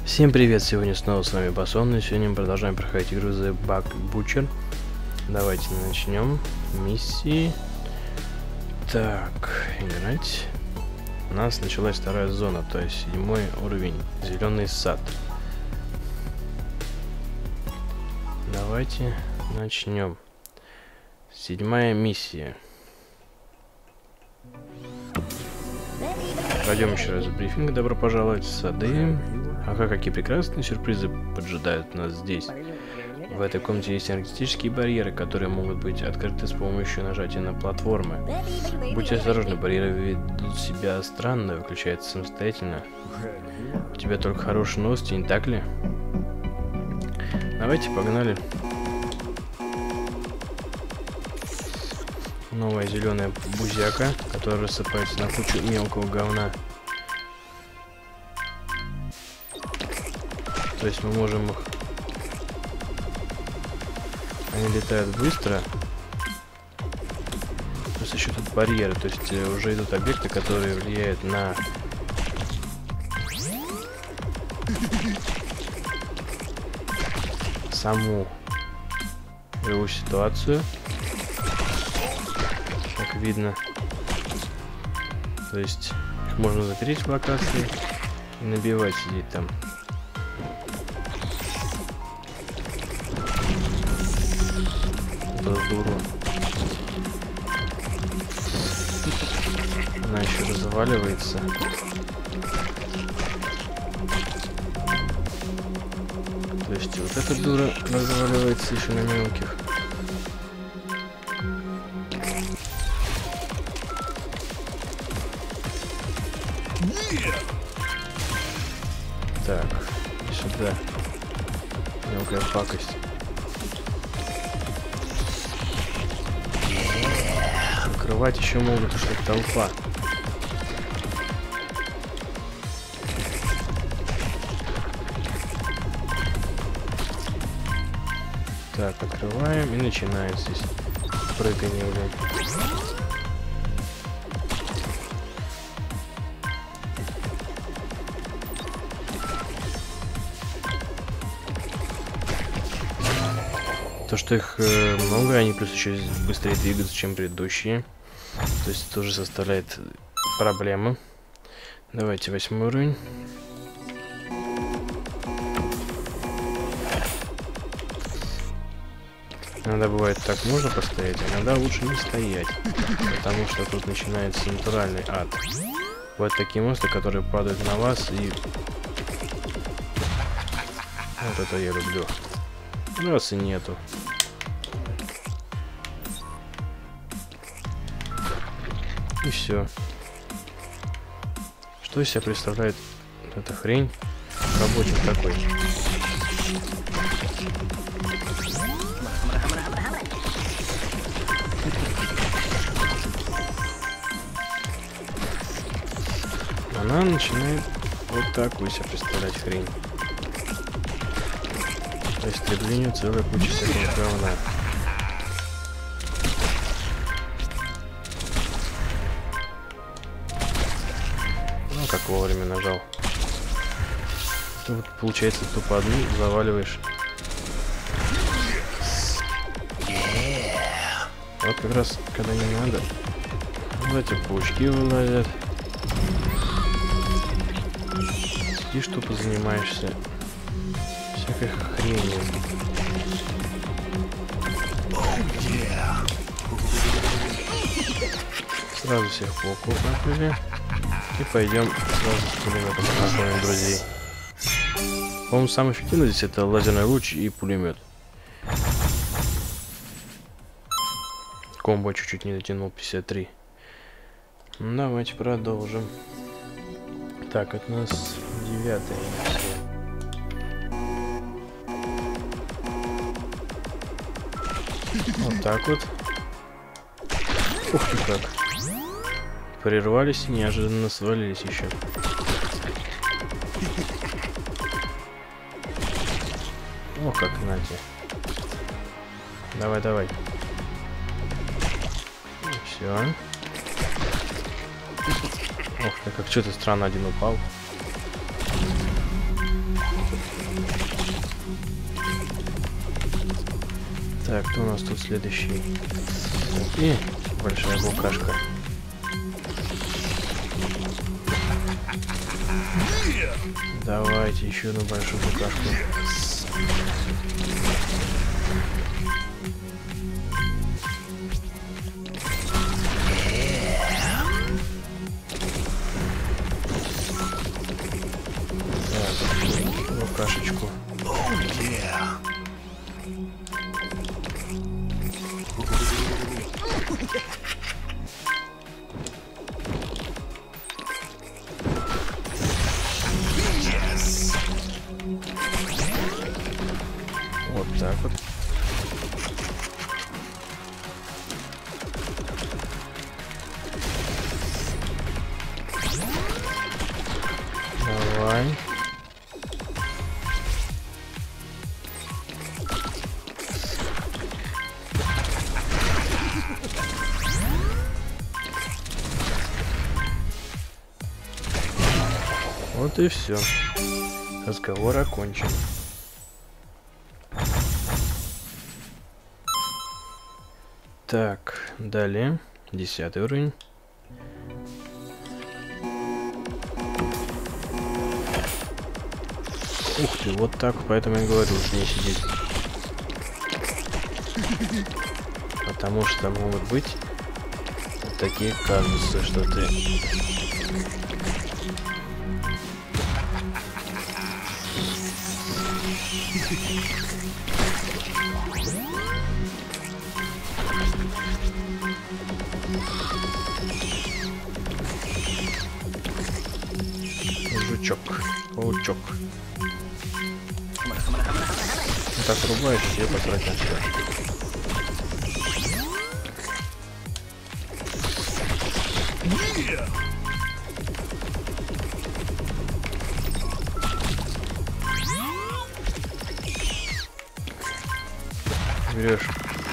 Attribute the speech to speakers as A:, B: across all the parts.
A: Всем привет, сегодня снова с вами Басон, и сегодня мы продолжаем проходить игру The Bug Butcher. Давайте начнем миссии. Так, играть. У нас началась вторая зона, то есть 7-й уровень, зеленый сад. Давайте начнем. 7-я миссия. Пройдем еще раз брифинг. Добро пожаловать в сады. Ага, какие прекрасные сюрпризы поджидают нас здесь. В этой комнате есть энергетические барьеры, которые могут быть открыты с помощью нажатия на платформы. Будьте осторожны, барьеры ведут себя странно, выключаются самостоятельно. У тебя только хорошие новости, не так ли? Давайте, погнали. Новая зеленая бузяка, которая рассыпается на кучу мелкого говна. То есть мы можем их... Они летают быстро. Плюс еще тут барьеры, то есть уже идут объекты, которые влияют на... саму его ситуацию. Как видно. То есть их можно запереть в локации и набивать, сидеть там. Дуру. Она еще разваливается. То есть вот эта дура разваливается еще на мелких. Так, сюда. Мелкая пакость. Открывать еще могут, что толпа. Так, открываем и начинает здесь прыгание. То, что их много, они плюс еще быстрее двигаются, чем предыдущие. То есть тоже составляет проблемы. Давайте 8-й уровень. Иногда бывает так, можно постоять, а иногда лучше не стоять. Потому что тут начинается натуральный ад. Вот такие монстры, которые падают на вас и... Вот это я люблю. Раз и нету. И все. Что из себя представляет эта хрень? Рабочий такой. Она начинает вот такую себя представлять хрень. То есть истреблению целая куча всякого говна. Ну, как вовремя нажал. Вот, получается, тупо одну заваливаешь. Вот как раз, когда не надо. Вот эти паучки вылазят. Сидишь, тупо занимаешься всякой хренью. Сразу всех пауков накрыли. И пойдем сразу с пулеметом познакомим друзей. По-моему, самый эффективный здесь это лазерный луч и пулемет. Комбо чуть-чуть не дотянул, 53. Ну, давайте продолжим. Так, это у нас 9-я миссия. Вот так вот. Ух ты как. Прервались и неожиданно свалились еще. О, как Надя. Давай, давай. Все. Ох ты, как что-то странно один упал. Так, кто у нас тут следующий? И большая букашка. Давайте еще одну большую букашку. Так, букашечку. Вот так вот. Давай. Вот и все. Разговор окончен. Так, далее. 10-й уровень. Ух ты, вот так, поэтому я говорю, не сидеть. Потому что могут быть вот такие казусы, что ты... Жучок, паучок. Ну, так рубаешь, и посрать на все. Берешь.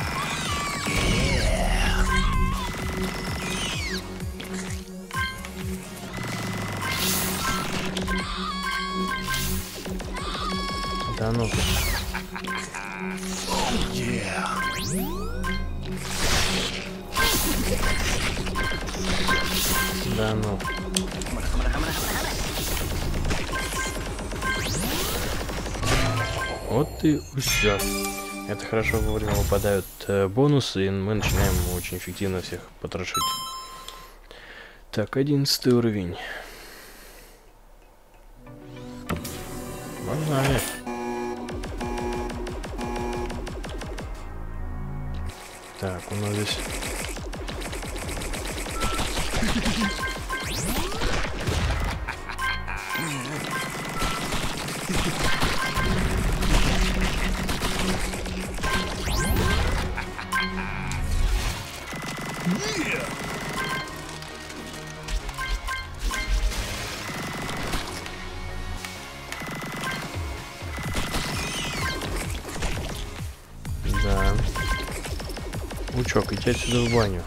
A: Да ну. Да ну. Вот и все. Это хорошо вовремя выпадают бонусы, и мы начинаем очень эффективно всех потрошить. Так, 11-й уровень. Погнали. Так, у нас здесь... Да. Лучок, иди отсюда в баню.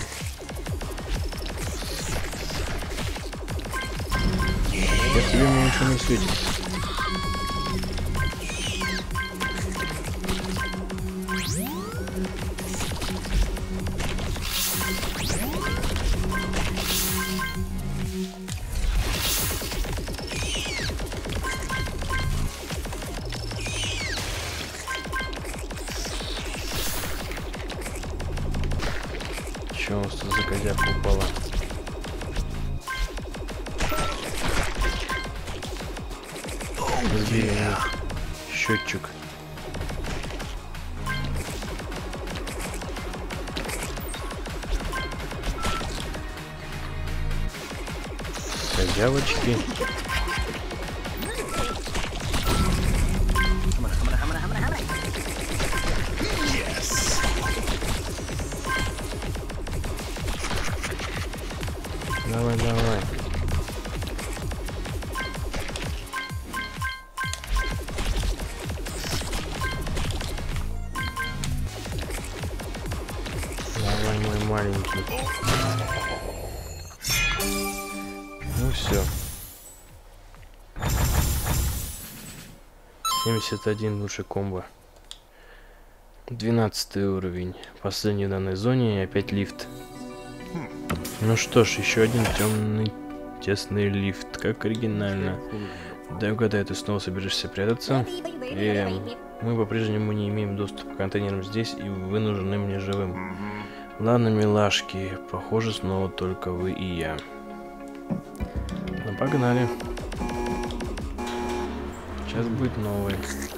A: Я тебе ничего не светит. Что у нас тут за козявка упала? Сбили мне счетчик. Козявочки. Давай, давай. Давай, мой маленький. Ну все. 71 лучше комбо. 12 уровень. Последний в данной зоне и опять лифт. Ну что ж, еще один темный тесный лифт. Как оригинально. Да угадай, ты снова собираешься прятаться? Мы по-прежнему не имеем доступа к контейнерам здесь, и вы нужны мне живым. Ладно, милашки, похоже, снова только вы и я. Ну, погнали. Сейчас будет новый.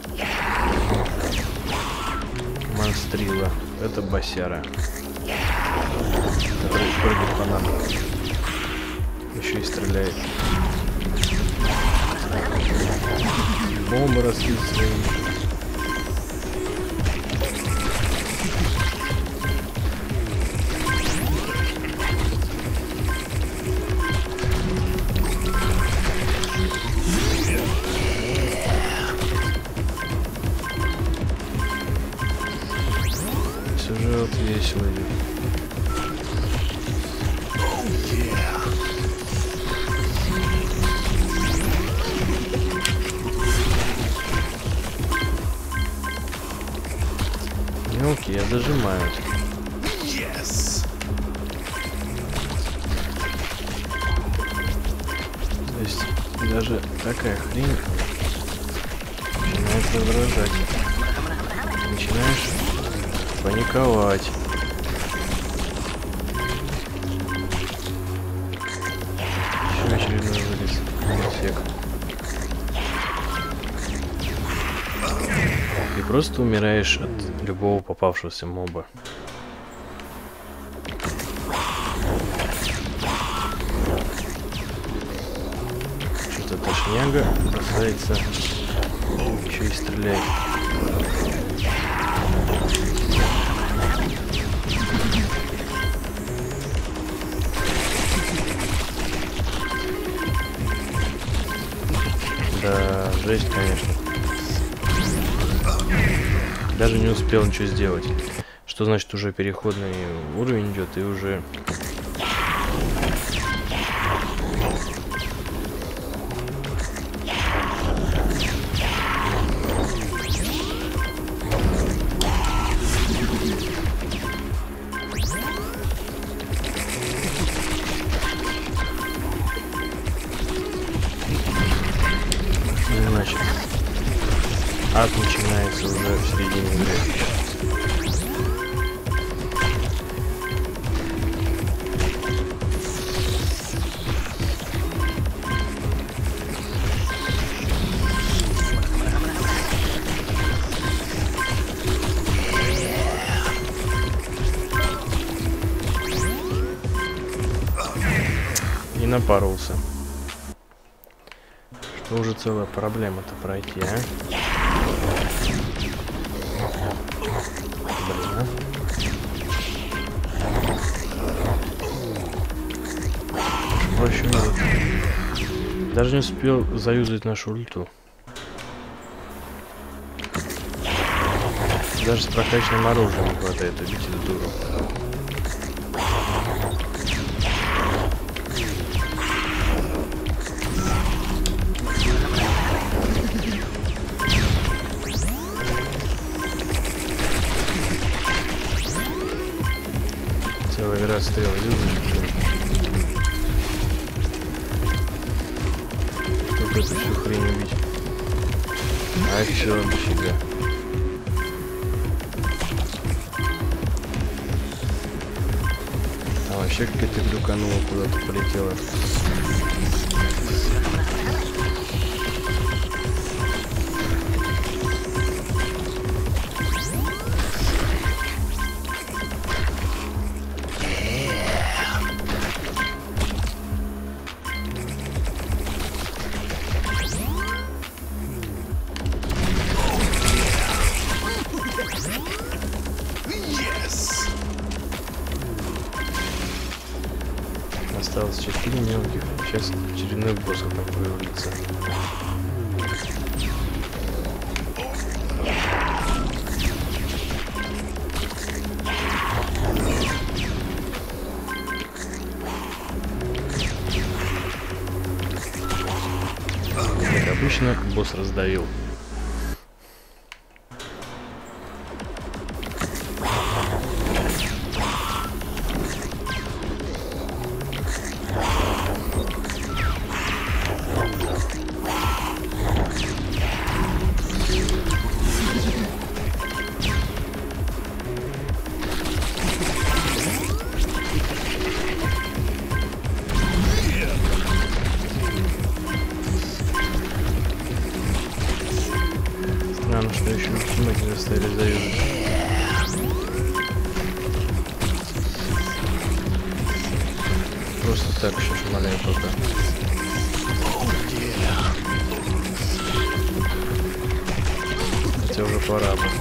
A: Монстрила. Это босяра. Который прыгает по нам. Еще и стреляет. Бомба раскидывает. Сюжет весело идет. Мелкие дожимают. Yes. То есть даже такая хрень начинает раздражать. Начинаешь паниковать. Еще очередной вылез. Отсек. И просто умираешь от любого попавшегося моба. Что-то тошняга бросается. Еще и стреляет. Да, жесть, конечно. Даже не успел ничего сделать. Что значит, уже переходный уровень идет и уже... Значит, ад начинается уже в середине игры. И напоролся. Что уже целая проблема-то пройти, а? Блин, а? Проще нет. Даже не успел заюзать нашу ульту. Даже с прокачанным оружием не хватает убить эту дуру. Целая игра стрел юзаешь. Чтобы эту всю хрень убить. А все, дофига. А вообще какая-то глюканула, куда-то полетела. Осталось 4 мелких. Сейчас очередной босс там появится. Как обычно, босс раздавил. Странно, что еще ультимейт не заставили заюзать. Просто так еще шмаляю пока. Хотя уже пора бы.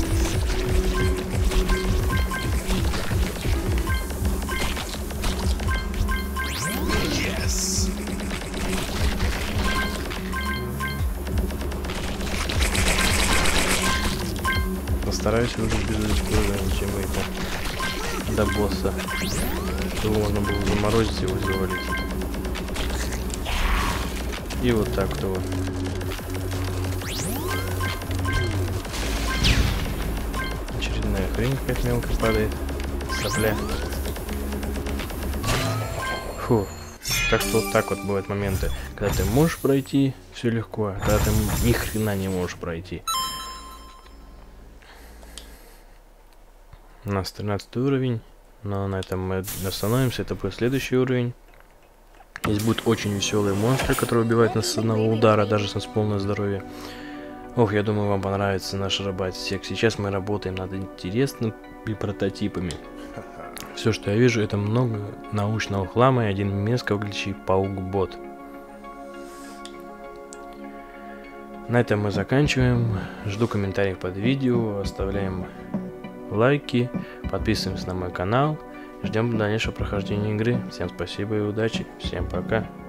A: Постараюсь выжить без использования ультимейта до босса, чтобы можно было заморозить его и завалить. И вот так вот. Очередная хрень какая-то мелкая падает. Сопля. Фу. Так что вот так вот бывают моменты, когда ты можешь пройти, все легко, а когда ты ни хрена не можешь пройти. У нас 13 уровень, но на этом мы остановимся, это будет следующий уровень. Здесь будут очень веселые монстры, которые убивают нас с одного удара, даже с полное здоровье. Ох, я думаю, вам понравится наш робот-сек. Сейчас мы работаем над интересными прототипами. Все, что я вижу, это много научного хлама и один мерзко выглядящий паук-бот. На этом мы заканчиваем. Жду комментариев под видео, оставляем лайки, подписываемся на мой канал. Ждем дальнейшего прохождения игры. Всем спасибо и удачи. Всем пока.